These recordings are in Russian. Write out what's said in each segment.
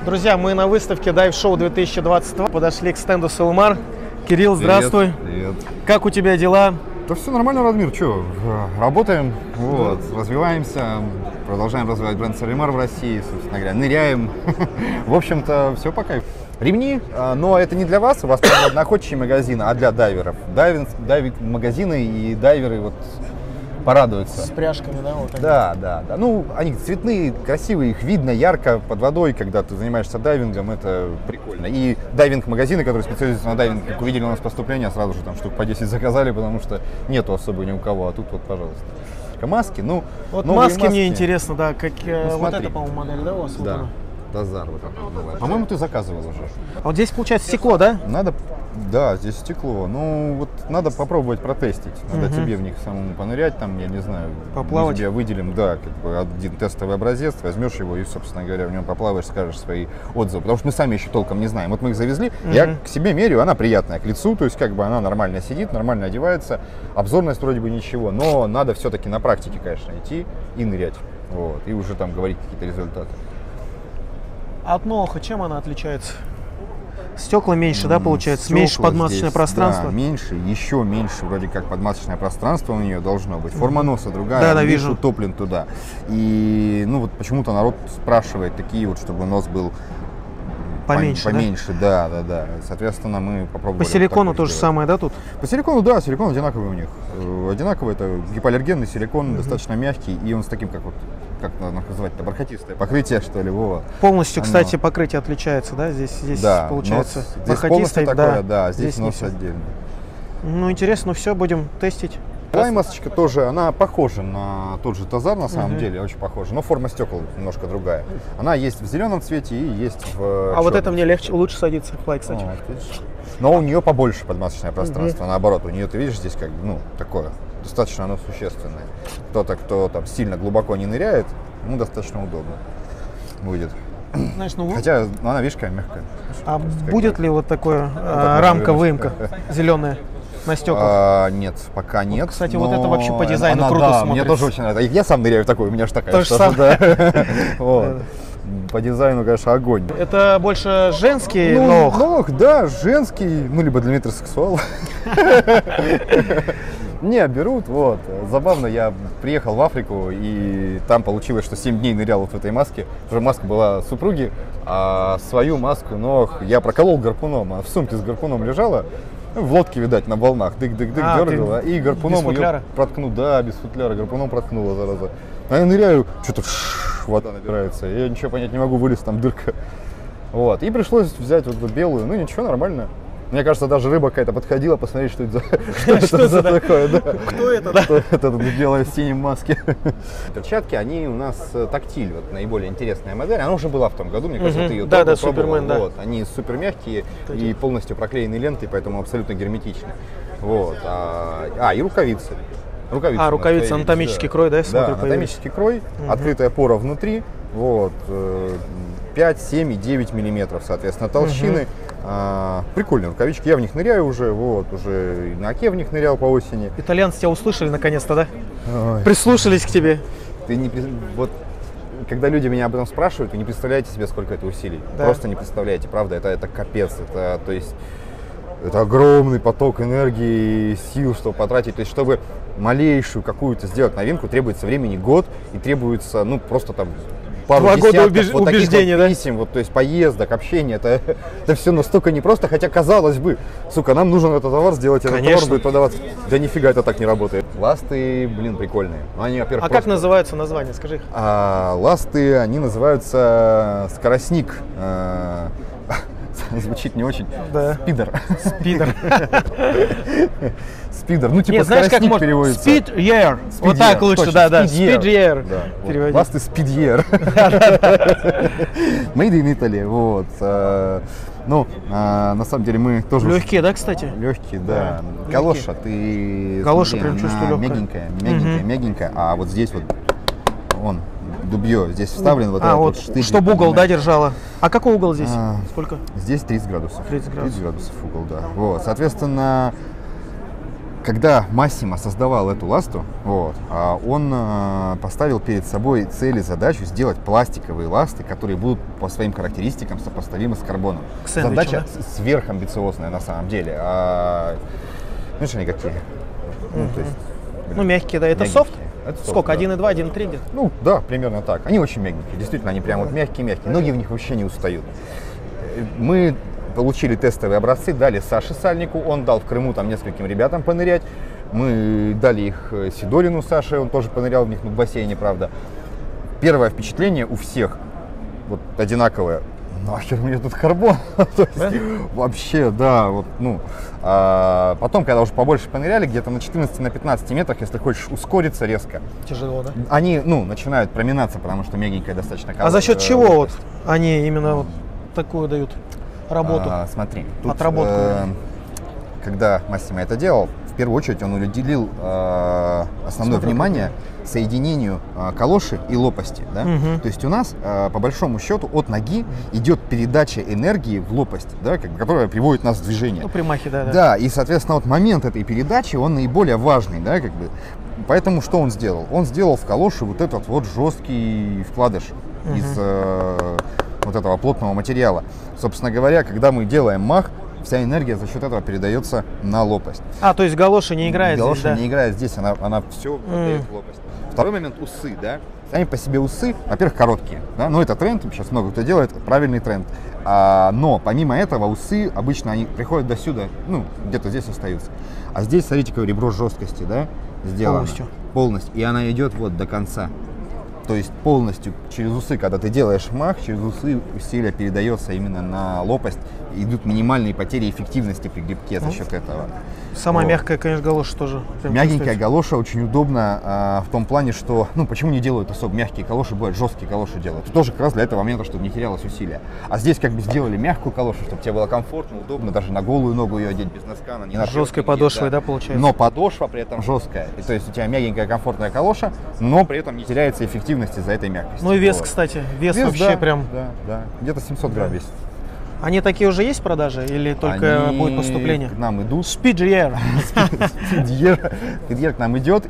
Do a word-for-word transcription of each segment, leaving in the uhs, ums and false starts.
Друзья, мы на выставке Dive Show две тысячи двадцать два подошли к стенду Селмар. Кирилл, здравствуй. Привет, привет. Как у тебя дела? Да все нормально, Радмир, что, работаем, вот, да. развиваемся, продолжаем развивать бренд Селмар в России, собственно говоря, ныряем. В общем-то, все по кайфу. Ремни, но это не для вас, у вас находчивый магазин, а для дайверов. Дайвинг, дайвинг магазины и дайверы вот порадуются. С пряжками, да? Вот они. Да, да, да. Ну, они цветные, красивые, их видно ярко под водой, когда ты занимаешься дайвингом, это прикольно. И дайвинг-магазины, которые специализируются на дайвинге, как увидели у нас поступление, сразу же там штук по десять заказали, потому что нету особо ни у кого, а тут вот, пожалуйста. Маски, ну, вот маски, маски мне интересно, да, как ну, вот это, по-моему, модель, да, у вас? Да. Тазар вот это. По-моему, ты заказывал уже. А вот здесь получается стекло, да? Надо, да, здесь стекло. Ну, вот надо попробовать протестить. Надо угу. тебе в них самому понырять, там, я не знаю. Поплавать. Мы тебе выделим, да, как бы один тестовый образец, возьмешь его и, собственно говоря, в нем поплаваешь, скажешь свои отзывы. Потому что мы сами еще толком не знаем. Вот мы их завезли, угу. я к себе меряю, она приятная к лицу, то есть как бы она нормально сидит, нормально одевается. Обзорность вроде бы ничего, но надо все-таки на практике, конечно, идти и нырять. Вот, и уже там говорить какие-то результаты. От Ноха чем она отличается? Стекла меньше, да, получается? Стекла меньше подмасочное здесь, пространство? Да, меньше, еще меньше вроде как подмасочное пространство у нее должно быть. Форма носа другая, да, да, вижу. Утоплен туда. И, ну, вот почему-то народ спрашивает такие вот, чтобы нос был поменьше, поменьше, да, да, да. Соответственно, мы попробовали. По силикону то же самое, да, тут? По силикону, да, силикон одинаковый у них. Одинаковый, это гипоаллергенный силикон, mm-hmm. достаточно мягкий, и он с таким, как вот, как надо называть-то, бархатистое покрытие, что ли, Вова. Полностью, Оно... кстати, покрытие отличается, да, здесь, здесь да, получается нос, бархатистое, да, такое, да, здесь, здесь нос отдельно. Ну, интересно, ну все, будем тестить. Да, и масочка тоже, она похожа на тот же Тазар, на самом uh-huh. деле, очень похожа, но форма стекол немножко другая. Она есть в зеленом цвете и есть в А черном. вот это мне легче, лучше садится, флай, кстати. А, но у нее побольше подмасочное пространство, uh-huh. наоборот, у нее, ты видишь, здесь как бы, ну, такое, достаточно оно существенное. Кто-то, кто там сильно глубоко не ныряет, ему достаточно удобно будет. Знаешь, ну, хотя ну, она, видишь, какая мягкая. А будет ли вот такое а, рамка-выемка зеленая? На стеклах? А, нет, пока нет. Вот, кстати, вот это вообще по дизайну она, круто да, смотрится. Мне тоже очень нравится. Я сам ныряю в такой, у меня же такая. То же самое. Да. Вот. По дизайну, конечно, огонь. Это больше женский ну, ног? Ног, да, женский, ну, либо для метросексуала. Не, берут, вот. Забавно, я приехал в Африку, и там получилось, что семь дней нырял вот в этой маске. Уже маска была супруги, а свою маску ног я проколол гарпуном, а в сумке с гарпуном лежала. В лодке, видать, на волнах, дык-дык-дык, а, дергала, и гарпуном ее проткнул, да, без футляра, гарпуном проткнула, зараза. А я ныряю, что-то вода набирается, я ничего понять не могу, вылез, там дырка. Вот, и пришлось взять вот эту белую, ну ничего, нормально. Мне кажется, даже рыба какая-то подходила, посмотреть, что это за, что это за такое, да. Кто это, да? Кто это белое в синем маске. Перчатки, они у нас тактиль, вот наиболее интересная модель. Она уже была в том году, мне кажется, ты ее да, да, Супермен, да. Вот, они супер мягкие и полностью проклеены лентой, поэтому абсолютно герметичны. Вот. А, а и рукавицы. Рукавицы а, рукавицы, анатомический да. крой, да, я смотрю, да, анатомический крой, угу. открытая пора внутри, вот, пять, семь и девять миллиметров, соответственно, толщины. Угу. А, прикольные рукавички, я в них ныряю уже, вот, уже на оке в них нырял по осени. Итальянцы тебя услышали наконец-то, да? Ой. Прислушались к тебе. Ты не, вот, когда люди меня об этом спрашивают, вы не представляете себе, сколько это усилий. Да. Просто не представляете, правда, это, это капец, это, то есть, это огромный поток энергии, сил, чтобы потратить, то есть, чтобы малейшую какую-то сделать новинку, требуется времени год и требуется, ну, просто там пару Два десятков года убеж... вот убеждения, вот да? писем, вот, то есть поездок, общения, это, это все настолько непросто, хотя казалось бы, сука, нам нужен этот товар сделать, этот Конечно. товар будет продаваться. Да нифига это так не работает. Ласты, блин, прикольные. Они, во-первых, а просто... как называются названия, скажи их? А, ласты, они называются скоростник. А, звучит не очень. Да. Спидер. Спидер. Спидер, ну типа не, знаешь, как можно? переводится. Speed-year. Вот так лучше, да, да. Speed-year. Да. Ласты Speed-year. Made in Italy, вот. Ну, на самом деле мы тоже... Легкие, да, кстати? Легкие, да. Галоша, ты... Галоша прям чувствую легкая. Мягенькая, мягенькая, мягенькая. А вот здесь вот он, дубье, здесь вставлен вот а, этот вот, штырь. чтобы угол, да, держала. А какой угол здесь? А, сколько? Здесь тридцать градусов. тридцать градусов. тридцать градусов угол, да. Вот, соответственно, когда Массимо создавал эту ласту, вот, он поставил перед собой цель и задачу сделать пластиковые ласты, которые будут по своим характеристикам сопоставимы с карбоном. Сэндвичу, задача да? сверхамбициозная на самом деле. А, знаешь, они какие? Ну, то есть, Ну, мягкие, да. Это мягенькие. софт? Это софт, Сколько? да. один и два, один и три где-то? Ну, да, примерно так. Они очень мягенькие, действительно, они прям вот мягкие-мягкие. Ноги в них вообще не устают. Мы получили тестовые образцы, дали Саше Сальнику, он дал в Крыму там нескольким ребятам понырять. Мы дали их Сидорину Саше, он тоже понырял в них, ну, в бассейне, правда. Первое впечатление у всех вот одинаковое. Нахер мне тут карбон? То есть, Да? вообще, да, вот, ну. А потом, когда уже побольше поныряли, где-то на четырнадцати на пятнадцати метрах, если хочешь ускориться резко, Тяжело, да? они, ну, начинают проминаться, потому что мягенькая достаточно. А за счет э, чего вот лопасть. они именно вот такую дают работу? А, смотри, тут, Отработку. э, когда Массимо это делал, в первую очередь он уделил э, основное Смотри, внимание соединению э, калоши и лопасти. Да? Мгм. То есть у нас, э, по большому счету, от ноги идет передача энергии в лопасть, да, как бы, которая приводит нас в движение. Ну, примахи, да, да. Да, и, соответственно, вот момент этой передачи, он наиболее важный, да, как бы. Поэтому что он сделал? Он сделал в калоши вот этот вот жесткий вкладыш Мгм. из э, вот этого плотного материала. Собственно говоря, когда мы делаем мах, вся энергия за счет этого передается на лопасть. А, то есть галоши не играет Галоша здесь, да? не играет здесь, она, она все отдает в лопасть. Второй момент — усы, да. Сами по себе усы, во-первых, короткие, да, но это тренд, сейчас много кто делает, правильный тренд. А, но помимо этого усы обычно они приходят до сюда, ну, где-то здесь остаются. А здесь, смотрите, какое ребро жесткости, да, сделано. Полностью. Полностью. И она идет вот до конца. То есть полностью через усы, когда ты делаешь мах, через усы усилие передается именно на лопасть. Идут минимальные потери эффективности при грибке за счет этого. Сама Вот. мягкая, конечно, галоша тоже. прям Мягенькая чувствуется. галоша очень удобна а, в том плане, что, ну, почему не делают особо мягкие галоши, бывают жесткие галоши делают. Это тоже как раз для этого момента, чтобы не терялось усилие. А здесь как бы сделали мягкую галошу, чтобы тебе было комфортно, удобно, даже на голую ногу ее одеть без носка, она не на Жесткой широкий, подошвой, да, получается? Но подошва при этом жесткая. И, то есть у тебя мягенькая комфортная галоша, но при этом не теряется эффективность из-за этой мягкости. Ну и вес, Вот. кстати. Вес, Вес, вообще да, прям. Да, да. Где-то семьсот грамм весит. Они такие уже есть в продаже или только Они будет поступление? к нам идут. Speedyear. Фидьер Фидьер к нам идет,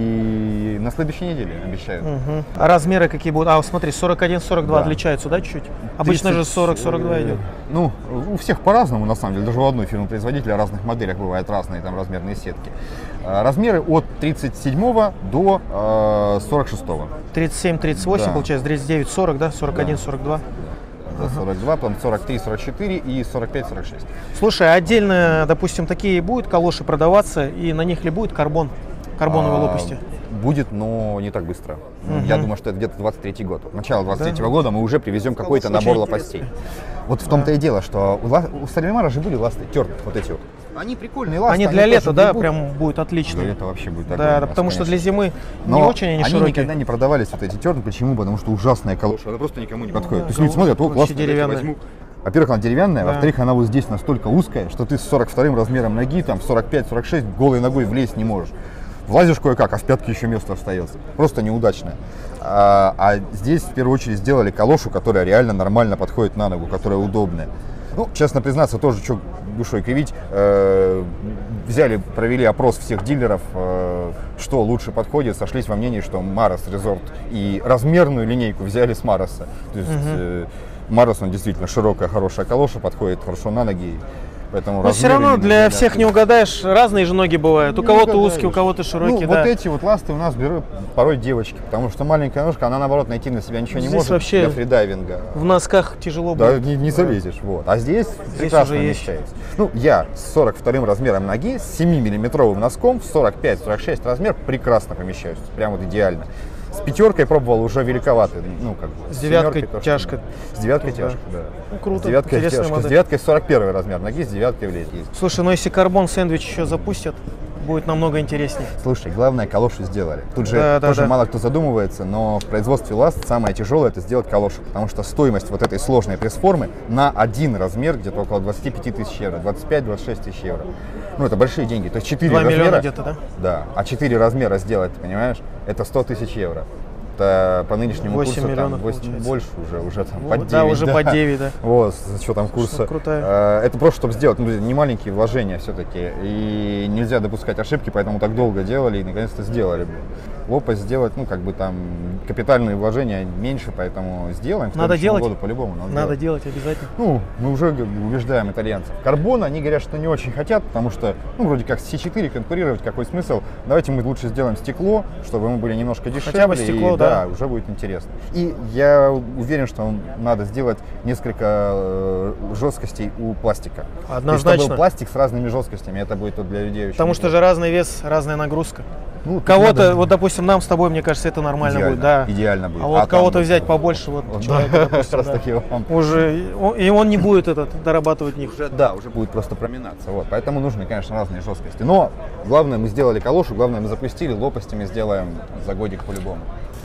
и на следующей неделе обещают. Мгм. А размеры какие будут? А, вот смотри, сорок один сорок два Да. отличаются, да, чуть-чуть? Обычно же тридцать, сорок сорок два идет. Ну, у всех по-разному, на самом деле. Даже у одной фирмы-производителя в разных моделях бывают разные там размерные сетки. А, Размеры от тридцать седьмого до э, сорок шестого. тридцать семь тридцать восемь, Да. получается, тридцать девять сорок, да? сорок один сорок два. До сорок два, потом сорок три сорок четыре и сорок пять сорок шесть. Слушай, а отдельно, допустим, такие будут калоши продаваться, и на них ли будет карбон, карбоновые А, лопасти? Будет, но не так быстро. Мгм. Я думаю, что это где-то двадцать третий год. Начало двадцать третьего года мы уже привезем какой-то Очень набор интересно. лопастей. Вот в том-то и дело, что у, ла- у Стальмара же были ласты, терны вот эти вот. Они прикольные ласты. Они для лета, тоже да, гребут. прям будет отлично. Для лета вообще будет Да, огонь да, у нас, потому что для конечно. зимы Но не очень они, они широкие. никогда не продавались, вот эти терны. Почему? Потому что ужасная калоша. Она просто никому не подходит. да, То есть люди смотрят, о, вообще классно, дайте деревянная. возьму. Во-первых, она деревянная, Да. во-вторых, она вот здесь настолько узкая, что ты с сорок вторым размером ноги, там, в сорок пять сорок шесть голой ногой влезть не можешь. Влазишь кое-как, а в пятке еще место остается. Просто неудачно. А, а здесь в первую очередь сделали калошу, которая реально нормально подходит на ногу, которая удобная. Ну, честно признаться, тоже, что душой кривить, э, взяли, провели опрос всех дилеров, э, что лучше подходит, сошлись во мнении, что Марос Резорт, и размерную линейку взяли с Мароса. То есть э, Марос, он действительно широкая, хорошая калоша, подходит хорошо на ноги. Поэтому Но все размеры равно именно для для всех не всех. угадаешь, разные же ноги бывают. У Не кого-то угадаешь. узкие, у кого-то широкие, Ну, да. вот эти вот ласты у нас берут порой девочки, потому что маленькая ножка, она наоборот найти на себя ничего не Здесь может вообще для фридайвинга. В носках тяжело Да, будет. не, не залезешь, вот. А здесь, Здесь прекрасно уже есть. вмещается. Ну, я с сорок вторым размером ноги, с семимиллиметровым носком, в сорок пять сорок шесть размер прекрасно помещаюсь. Прям вот идеально. С пятеркой пробовал, уже великовато. Ну, как бы, С девяткой семеркой то, что тяжко. надо. С девяткой Да. тяжко, да. Ну, круто. С девяткой Интересная тяжко. С модель. девяткой сорок первый размер ноги, с девяткой влезть есть. Слушай, ну если карбон сэндвич еще запустят, будет намного интереснее. Слушай, главное, калошу сделали. Тут же Да, да, тоже да. мало кто задумывается, но в производстве ласт самое тяжелое — это сделать калошу, потому что стоимость вот этой сложной пресс-формы на один размер где-то около двадцать пять тысяч евро, двадцать пять двадцать шесть тысяч евро. Ну, это большие деньги. То есть четыре два миллиона размера, где-то, да? да, а четыре размера сделать, ты понимаешь, это сто тысяч евро. Это по нынешнему восемь курсу миллионов там восемь, больше уже, уже там Ну, под девять. да, уже да. под девять, да. Вот, с учетом курса. Крутая. Э, Это просто, чтобы сделать, ну, не маленькие вложения все-таки. И нельзя допускать ошибки, поэтому так долго делали и наконец-то сделали. Лопасть сделать, ну, как бы там, капитальные вложения меньше, поэтому сделаем. В Надо следующем делать. году по-любому надо, Надо делать. делать обязательно. Ну, мы уже как бы убеждаем итальянцев. Карбон, они говорят, что не очень хотят, потому что, ну, вроде как с си четыре конкурировать, какой смысл? Давайте мы лучше сделаем стекло, чтобы мы были немножко дешевле. Хотя бы стекло, и, да. да, уже будет интересно. И я уверен, что надо сделать несколько э, жесткостей у пластика. Однозначно. И чтобы был пластик с разными жесткостями, это будет вот для людей очень Потому что неплохо. же разный вес, разная нагрузка. Ну, тут Кого-то, надо- вот, допустим, нам с тобой, мне кажется, это нормально идеально, будет, да. идеально будет. А вот там кого-то вот, взять э, побольше, вот, вот, человека, да, допустим, как раз да. таки вам. Уже, и он не будет этот, дорабатывать них. Уже, да, уже будет просто проминаться. Вот. Поэтому нужны, конечно, разные жесткости. Но главное, мы сделали калошу, главное, мы запустили, лопастями сделаем за годик по-любому.